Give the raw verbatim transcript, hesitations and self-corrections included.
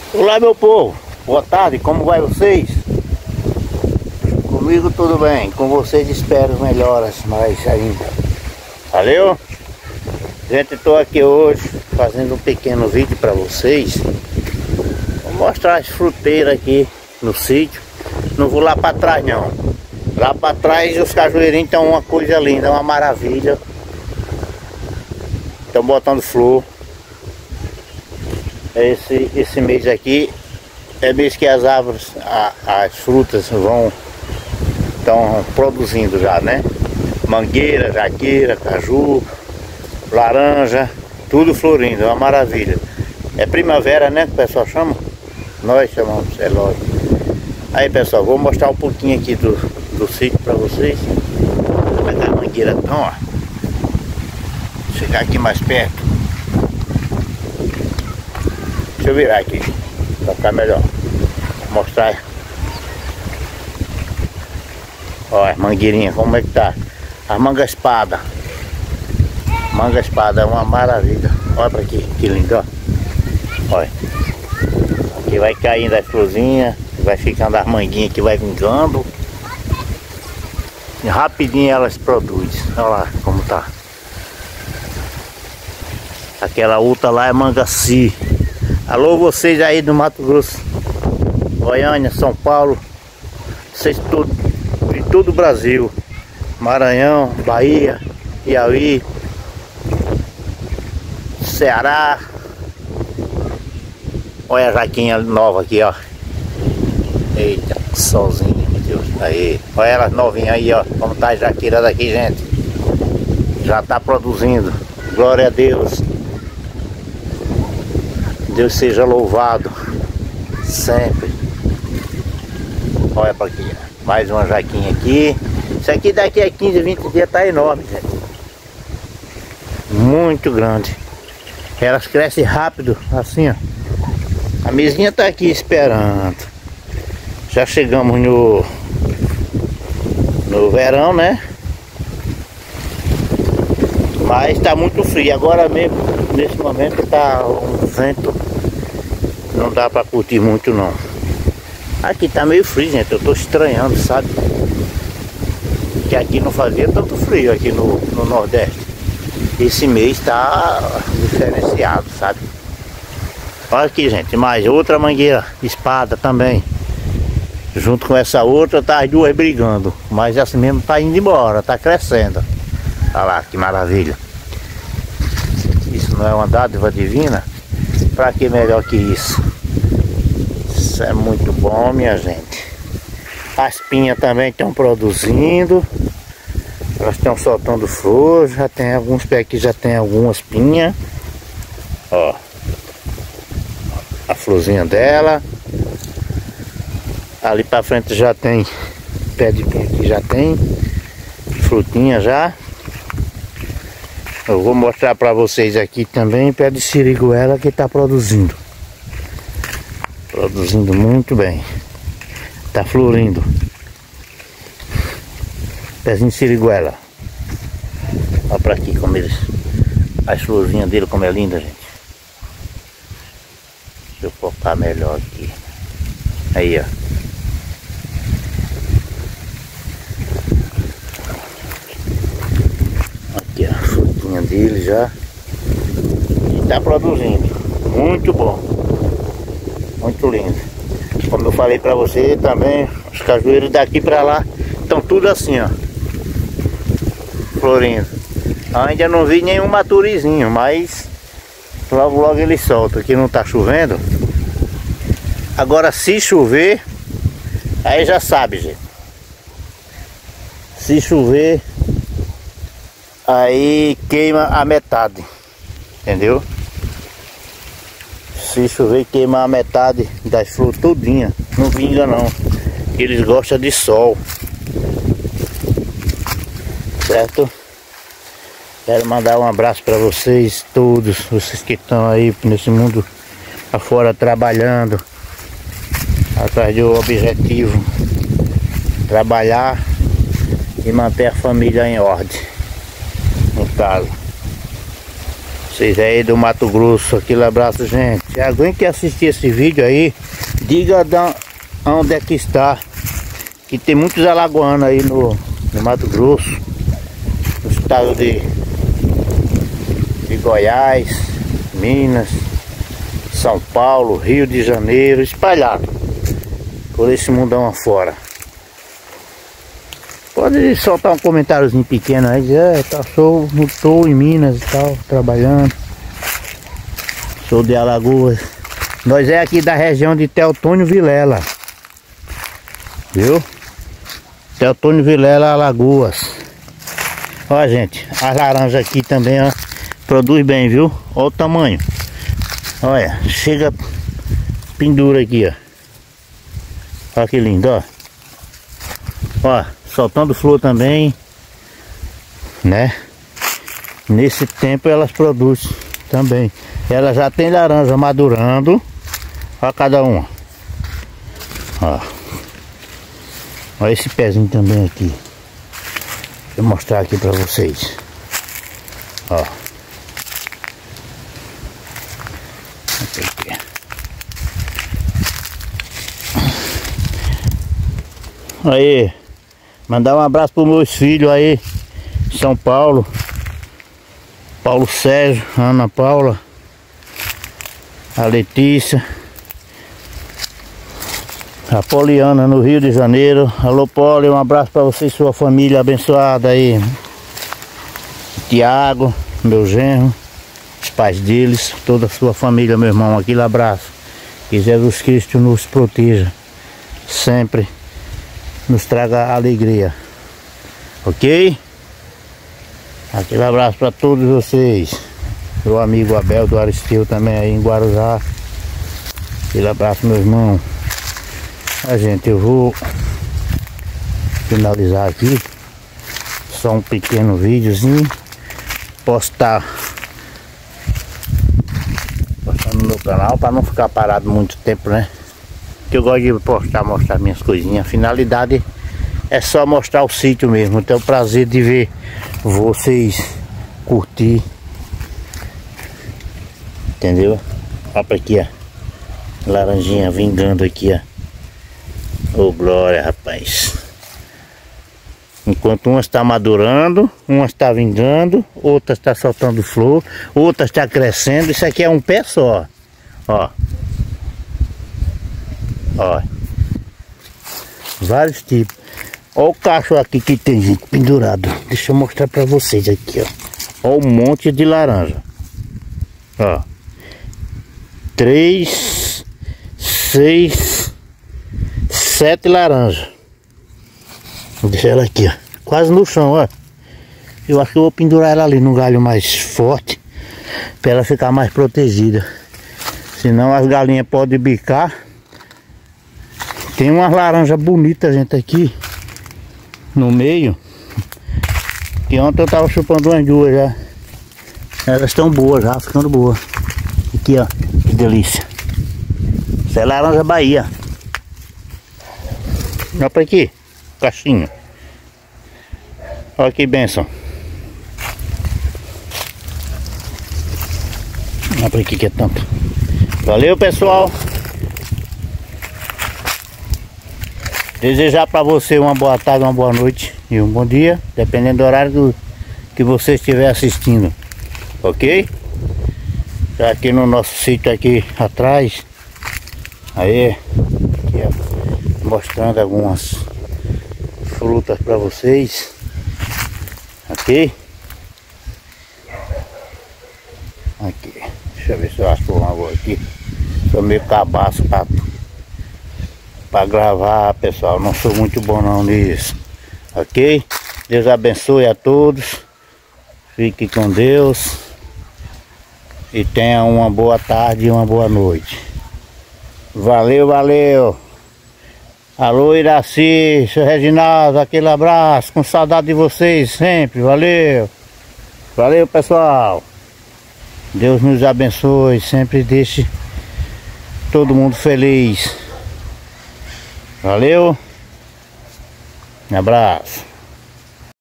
Olá, meu povo, boa tarde, como vai vocês? Comigo tudo bem, com vocês espero melhoras mais ainda. Valeu? Gente, estou aqui hoje fazendo um pequeno vídeo para vocês. Vou mostrar as fruteiras aqui no sítio. Não vou lá para trás não. Lá para trás os cajueirinhos estão uma coisa linda, uma maravilha. Estão botando flor. Esse, esse mês aqui é mês que as árvores, a, as frutas vão estão produzindo já, né? Mangueira, jaqueira, caju, laranja, tudo florindo, é uma maravilha. É primavera, né, que o pessoal chama? Nós chamamos, é lógico. Aí, pessoal, vou mostrar um pouquinho aqui do, do sítio para vocês. Como é que a mangueira estão, ó. Vou chegar aqui mais perto. Deixa eu virar aqui, pra ficar melhor. Vou mostrar. Ó, as mangueirinhas, como é que tá? As manga espada. Manga espada é uma maravilha. Olha pra aqui, que lindo, ó. Olha. Aqui vai caindo as florzinhas, vai ficando as manguinhas que vai vingando. E rapidinho elas produzem. Olha lá como tá. Aquela outra lá é mangaci. Alô, vocês aí do Mato Grosso, Goiânia, São Paulo, vocês tudo, de todo o Brasil, Maranhão, Bahia, Piauí, Ceará. Olha a jaquinha nova aqui, ó. Eita, solzinho, meu Deus. Aí, olha elas novinhas aí, ó. Como tá a jaqueira daqui, gente. Já tá produzindo. Glória a Deus. Deus seja louvado sempre. Olha para aqui, mais uma jaquinha aqui. Isso aqui daqui a quinze, vinte dias tá enorme, gente. Muito grande. Elas crescem rápido, assim, ó. A mesinha tá aqui esperando. Já chegamos no no verão, né? Mas tá muito frio. Agora mesmo, nesse momento tá um vento. Não dá pra curtir muito não. Aqui tá meio frio, gente. Eu tô estranhando, sabe? Que aqui não fazia tanto frio aqui no, no Nordeste. Esse mês tá diferenciado, sabe? Olha aqui, gente. Mais outra mangueira espada também. Junto com essa outra, tá as duas brigando. Mas essa mesmo tá indo embora, tá crescendo. Olha lá, que maravilha. Isso não é uma dádiva divina? Pra que melhor que isso? Isso é muito bom, minha gente. As pinhas também estão produzindo. Elas estão soltando flor. Já tem alguns pés aqui, já tem algumas pinhas. Ó. A florzinha dela. Ali pra frente já tem pé de pinha aqui, já tem frutinha já. Eu vou mostrar para vocês aqui também pé de siriguela que está produzindo. Produzindo muito bem. Está florindo. Pezinho de siriguela. Olha para aqui como eles. As florzinhas dele como é linda, gente. Deixa eu focar melhor aqui. Aí, ó. Aqui a frutinha dele já. E tá produzindo. Muito bom. Muito lindo. Como eu falei pra você também, os cajueiros daqui pra lá estão tudo assim, ó. Florindo. Ainda não vi nenhum maturizinho, mas logo logo ele solta. Aqui não tá chovendo. Agora se chover, aí já sabe, gente. Se chover, aí queima a metade, entendeu? Se chover, queima a metade das flores todinha. Não vinga não. Eles gostam de sol. Certo? Quero mandar um abraço para vocês todos, vocês que estão aí nesse mundo afora trabalhando, atrás do objetivo, trabalhar e manter a família em ordem, no caso. Vocês aí do Mato Grosso, aquele abraço, gente. Se alguém quer assistir esse vídeo aí, diga da, onde é que está. Que tem muitos alagoanos aí no, no Mato Grosso, no estado de, de Goiás, Minas, São Paulo, Rio de Janeiro, espalhado por esse mundão afora. Pode soltar um comentáriozinho pequeno aí, dizer, é, tá, sou, estou em Minas e tal, trabalhando. Sou de Alagoas. Nós é aqui da região de Teotônio Vilela. Viu? Teotônio Vilela, Alagoas. Ó, gente, as laranjas aqui também, ó, produz bem, viu? Olha o tamanho. Olha, chega, pendura aqui, ó. Olha que lindo, ó. Ó, soltando flor também, né? Nesse tempo elas produzem também. Ela já tem laranja madurando. Olha cada uma. Ó. Olha esse pezinho também aqui. Deixa eu mostrar aqui pra vocês. Ó. Aí, mandar um abraço para meus filhos aí, São Paulo, Paulo Sérgio, Ana Paula, a Letícia, a Poliana no Rio de Janeiro. Alô Poli, um abraço para você e sua família abençoada aí. Tiago, meu genro, os pais deles, toda a sua família, meu irmão, aquele abraço. Que Jesus Cristo nos proteja sempre, nos traga alegria, ok? Aquele abraço para todos vocês. Meu amigo Abel do Aristeu também aí em Guarujá. Aquele abraço, meu irmão. A gente, eu vou finalizar aqui. Só um pequeno videozinho. Postar Postar no meu canal para não ficar parado muito tempo, né? Que eu gosto de postar, mostrar minhas coisinhas. A finalidade é só mostrar o sítio mesmo. Tenho o prazer de ver vocês curtir. Entendeu? Olha pra aqui, ó. Laranjinha vingando aqui, ó. Ô, glória, rapaz. Enquanto uma está madurando, uma está vingando, outra está soltando flor, outra está crescendo. Isso aqui é um pé só. Ó. Ó, vários tipos. Ó o cacho aqui que tem, gente, pendurado. Deixa eu mostrar pra vocês aqui, ó. Ó um monte de laranja. Ó. Três, seis, sete laranjas. Deixa ela aqui, ó. Quase no chão, ó. Eu acho que eu vou pendurar ela ali num galho mais forte, pra ela ficar mais protegida. Senão as galinhas podem bicar. Tem umas laranjas bonitas, gente, aqui no meio. E ontem eu tava chupando umas duas já. Elas estão boas já, ficando boas. Aqui, ó, que delícia. Isso é laranja Bahia. Olha pra aqui, caixinha. Olha que benção. Olha pra aqui que é tanto. Valeu, pessoal. Desejar para você uma boa tarde, uma boa noite e um bom dia, dependendo do horário do, que você estiver assistindo, ok? Já aqui no nosso sítio aqui atrás, aí, aqui, ó, mostrando algumas frutas para vocês, ok? Aqui, deixa eu ver se eu acho uma boa aqui. Sou meio cabaço para para gravar, pessoal, não sou muito bom não nisso, ok? Deus abençoe a todos, fique com Deus e tenha uma boa tarde e uma boa noite. Valeu, valeu. Alô, Iraci, seu Reginaldo, aquele abraço, com saudade de vocês sempre, valeu. Valeu, pessoal. Deus nos abençoe, sempre deixe todo mundo feliz. Valeu, um abraço.